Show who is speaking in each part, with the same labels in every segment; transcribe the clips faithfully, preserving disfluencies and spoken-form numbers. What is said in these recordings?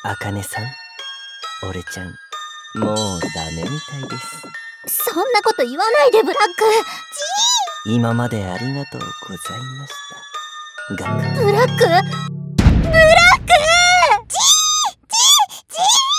Speaker 1: あかねさん、俺ちゃん、もうダメみたいです。
Speaker 2: そんなこと言わないで、ブラック。
Speaker 1: じー今までありがとうございました。ガク。
Speaker 2: ブラックブラックじーじ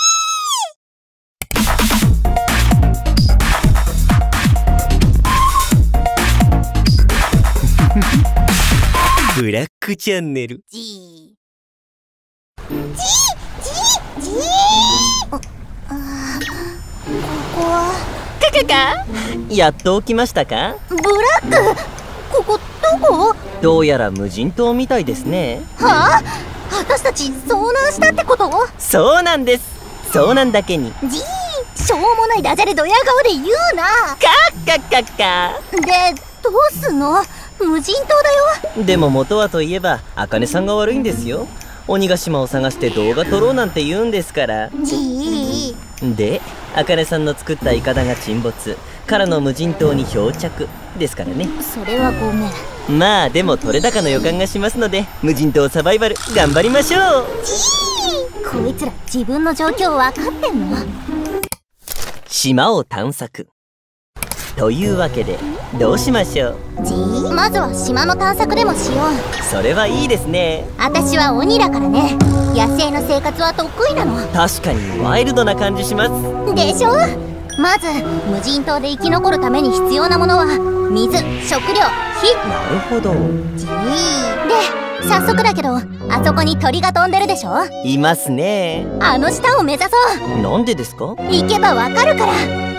Speaker 1: ーブラックチャンネル。
Speaker 2: じーじーじーじーああここは
Speaker 1: カカカやっと起きましたか？
Speaker 2: ブラック、ここどこ？
Speaker 1: どうやら無人島みたいですね。
Speaker 2: はあ？私たち遭難したってこと？
Speaker 1: そうなんです。遭難だけに。
Speaker 2: じー、しょうもないダジャレドヤ顔で言うな。
Speaker 1: カッカッカッカ。
Speaker 2: で、どうすんの？無人島だよ。
Speaker 1: でも元はといえばあかねさんが悪いんですよ。鬼ヶ島を探して動画撮ろうなんて言うんですから。
Speaker 2: じー
Speaker 1: で、あかねさんの作ったイカダが沈没からの無人島に漂着ですからね。
Speaker 2: それはごめん。
Speaker 1: まあでも取れ高の予感がしますので、無人島サバイバル頑張りましょう。
Speaker 2: じー、こいつら自分の状況分かってんの？
Speaker 1: 島を探索というわけでどうしましょう？
Speaker 2: じー、まずは島の探索でもしよう。
Speaker 1: それはいいですね。
Speaker 2: 私は鬼だからね。野生の生活は得意なの。
Speaker 1: 確かにワイルドな感じします。
Speaker 2: でしょ？まず無人島で生き残るために必要なものは水、食料、火。
Speaker 1: なるほど。
Speaker 2: じー、で早速だけど、あそこに鳥が飛んでるでしょ？
Speaker 1: いますね。
Speaker 2: あの下を目指そう。
Speaker 1: なんでですか？
Speaker 2: 行けばわかるから。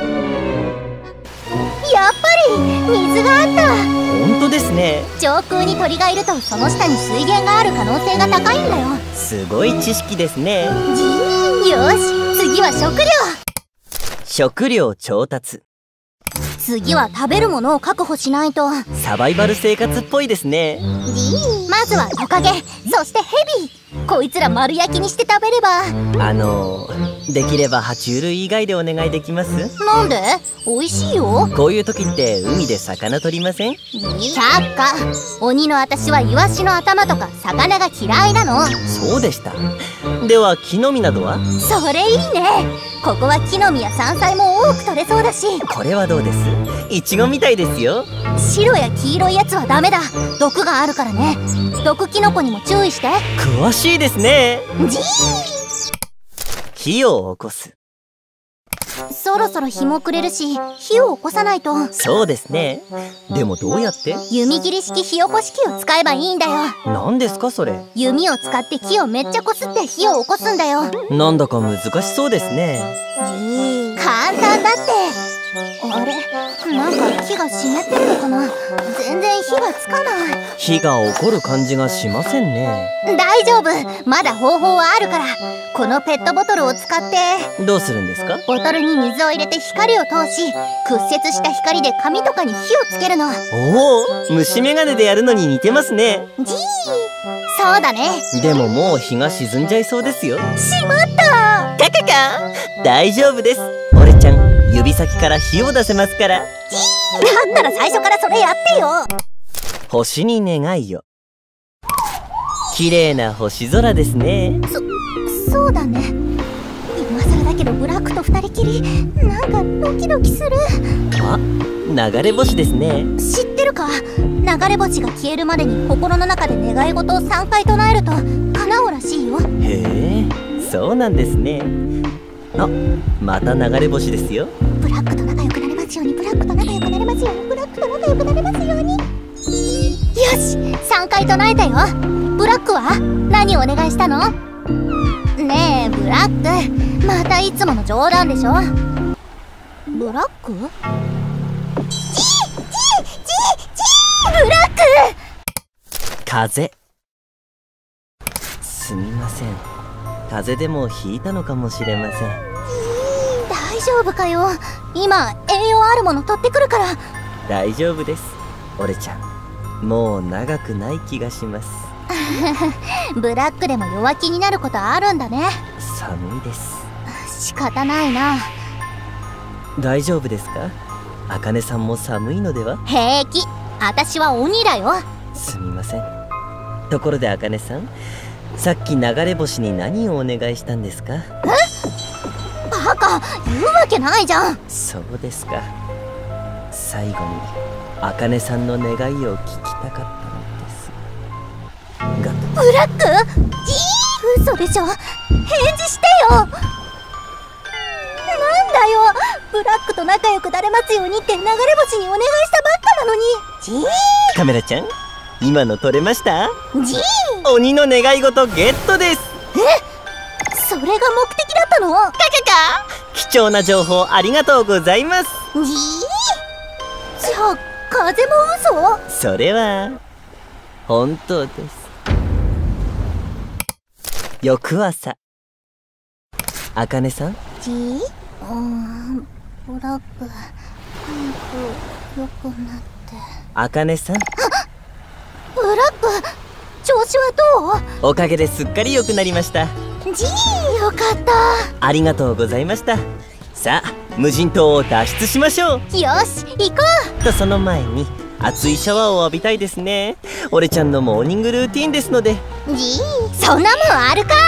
Speaker 2: やっぱり水があった。
Speaker 1: 本当ですね。
Speaker 2: 上空に鳥がいるとその下に水源がある可能性が高いんだよ。
Speaker 1: すごい知識ですね。
Speaker 2: じー、よし、次は食料。
Speaker 1: 食料調達。
Speaker 2: 次は食べるものを確保しないと。
Speaker 1: サバイバル生活っぽいですね。
Speaker 2: じー、まずはトカゲ、そしてヘビ。こいつら丸焼きにして食べれば。
Speaker 1: あのできれば爬虫類以外でお願いできます？
Speaker 2: なんで？美味しいよ。
Speaker 1: こういう時って海で魚取りません？
Speaker 2: 却下。鬼の私はイワシの頭とか魚が嫌いなの。
Speaker 1: そうでした。では木の実などは？
Speaker 2: それいいね。ここは木の実や山菜も多く取れそうだし。
Speaker 1: これはどうです？イチゴみたいですよ。
Speaker 2: 白や黄色いやつはダメだ。毒があるからね。毒キノコにも注意して。
Speaker 1: 詳しいですね。
Speaker 2: じー、
Speaker 1: 火を起こす。
Speaker 2: そろそろ日も暮れるし、火を起こさないと。
Speaker 1: そうですね。でもどうやって？
Speaker 2: 弓切り式火起こし器を使えばいいんだよ。
Speaker 1: 何ですかそれ？
Speaker 2: 弓を使って木をめっちゃこすって火を起こすんだよ。
Speaker 1: なんだか難しそうですね。
Speaker 2: 簡単だって。あれ、なんか火が湿ってるのかな。全然火がつかない。
Speaker 1: 火が起こる感じがしませんね。
Speaker 2: 大丈夫、まだ方法はあるから。このペットボトルを使って。
Speaker 1: どうするんですか？
Speaker 2: ボトルに水を入れて光を通し、屈折した光で紙とかに火をつけるの。
Speaker 1: おお、虫眼鏡でやるのに似てますね。
Speaker 2: じー、そうだね。
Speaker 1: でももう日が沈んじゃいそうですよ。
Speaker 2: しまった。
Speaker 1: カカカ、大丈夫です。俺ちゃん指先から火を出せますから。
Speaker 2: じー、だったら最初からそれやってよ。
Speaker 1: 星に願いを。綺麗な星空ですね。
Speaker 2: そ、そうだね。今更だけどブラックと二人きり、なんかドキドキする。
Speaker 1: あ、流れ星ですね。
Speaker 2: 知ってるか？流れ星が消えるまでに心の中で願い事をさんかい唱えると叶うらしいよ。
Speaker 1: へえ、そうなんですね。あ、また流れ星ですよ。
Speaker 2: ブラックと仲良くなれますように、ブラックと仲良くなれますように、ブラックと仲良くなれますように。よし、さんかい唱えたよ。ブラックは何をお願いしたの？ねえブラック、またいつもの冗談でしょ。ブラック？ジージージージーブラック！
Speaker 1: 風。すみません。風邪でもひいたのかもしれません。
Speaker 2: 大丈夫かよ。今栄養あるもの取ってくるから。
Speaker 1: 大丈夫です。俺ちゃん、もう長くない気がします。
Speaker 2: ブラックでも弱気になることあるんだね。
Speaker 1: 寒いです。
Speaker 2: 仕方ないな。
Speaker 1: 大丈夫ですか？あかねさんも寒いのでは？
Speaker 2: 平気、私は鬼だよ。
Speaker 1: すみません。ところであかねさん、 さっき流れ星に何をお願いしたんですか？
Speaker 2: え？バカ、言うわけないじゃん。
Speaker 1: そうですか。最後に茜さんの願いを聞きたかったのですが。
Speaker 2: ブラック？いい、嘘でしょ。返事してよ。なんだよ、ブラックと仲良くなれますようにって流れ星にお願いしたばっかなのに。じー
Speaker 1: カメラちゃん、今の撮れました？
Speaker 2: じー
Speaker 1: 鬼の願い事ゲットです。
Speaker 2: え、それが目的だったの？カカカ。
Speaker 1: 貴重な情報ありがとうございます。
Speaker 2: じーじゃあ風も嘘？
Speaker 1: それは本当です。翌朝、茜さん。
Speaker 2: じーうーん、ブラック早く良くなって。
Speaker 1: 茜さん。
Speaker 2: ブラック、調子はどう？
Speaker 1: おかげですっかり良くなりました。
Speaker 2: じー、よかった。
Speaker 1: ありがとうございました。さあ、無人島を脱出しましょう。
Speaker 2: よし、行こう。
Speaker 1: とその前に熱いシャワーを浴びたいですね。俺ちゃんのモーニングルーティンですので。
Speaker 2: じー、そんなもんあるか。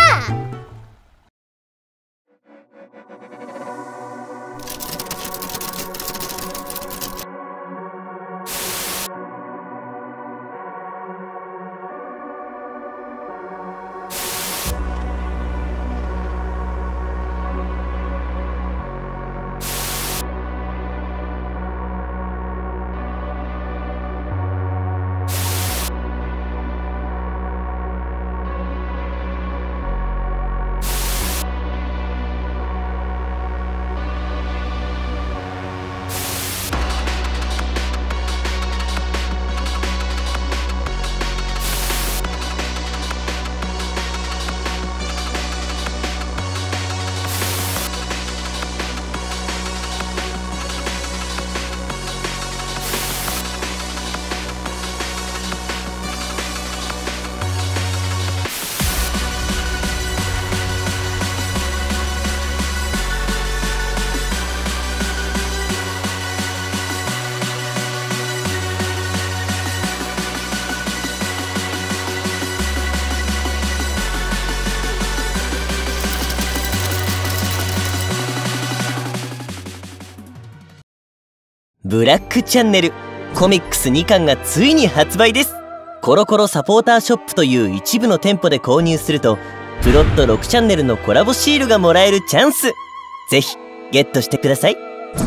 Speaker 1: ブラックチャンネルコミックスにかんがついに発売です。コロコロサポーターショップという一部の店舗で購入するとプロットろくチャンネルのコラボシールがもらえるチャンス。ぜひゲットしてください。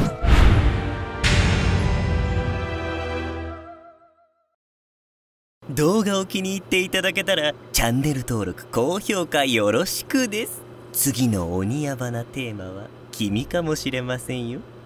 Speaker 1: 動画を気に入っていただけたらチャンネル登録高評価よろしくです。次の鬼ヤバなテーマは君かもしれませんよ。